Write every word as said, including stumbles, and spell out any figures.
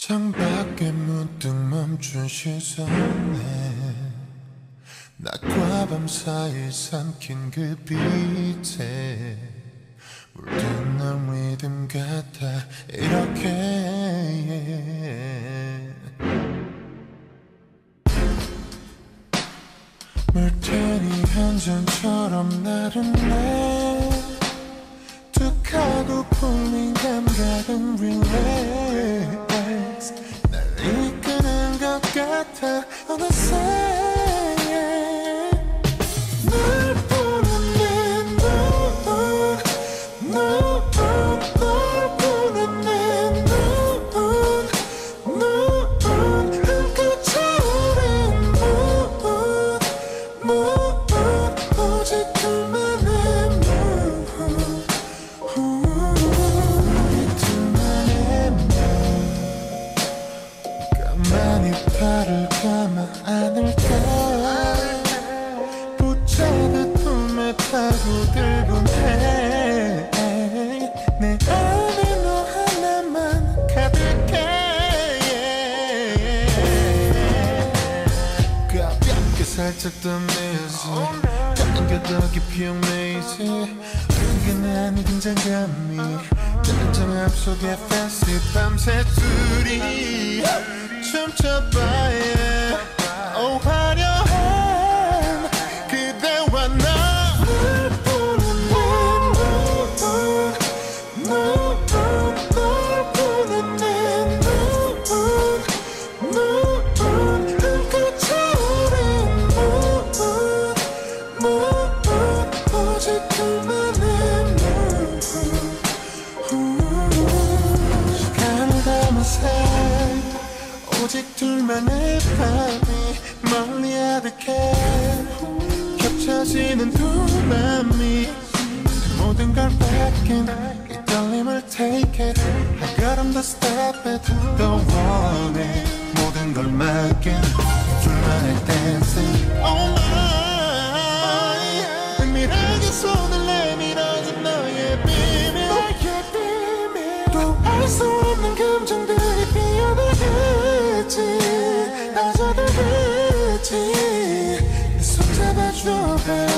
창밖에 문득 멈춘 시선에 낮과 밤 사이 삼킨 그 빛에 물든 리듬 같아 이렇게 물테니 한 잔처럼 나른해 툭하고 풀린 감각은 relax 날 이끄는 것 같아 어느새 널 보는 내 눈, 눈, 널 보는 내 눈, 눈, 흘고 차오른 문, 문, 오직 둘만의 문 가만히 팔을 감아 안을까 붙잡은 품에 파고들곤 해 내 안에 너 하나만 가득해 가볍게 살짝 더 매지 당겨더 깊이 얽매이지 은근한 이 긴장감이 단정함 속에 fancy 밤새 둘이 춤춰봐야 oh 화려한 그대와 나 널 보는 내 눈, 눈, 널 보는 내 눈, 눈, 흘고 차오른 문, 문, 오직 둘만의 문 시간을 담은 사이 오직 둘만의 밤이 멀리 아득해 겹쳐지는 두 맘이 모든 걸 뺏긴 이 떨림을 take it 한 걸음 더 step it 더 원해 모든 걸 맡긴 둘만의 dancing oh my 은밀하게 손을 내밀어준 너의 비밀 또 알 수 없는 감정들이 피어나겠지 빠져들겠지 내 손 잡아줘 baby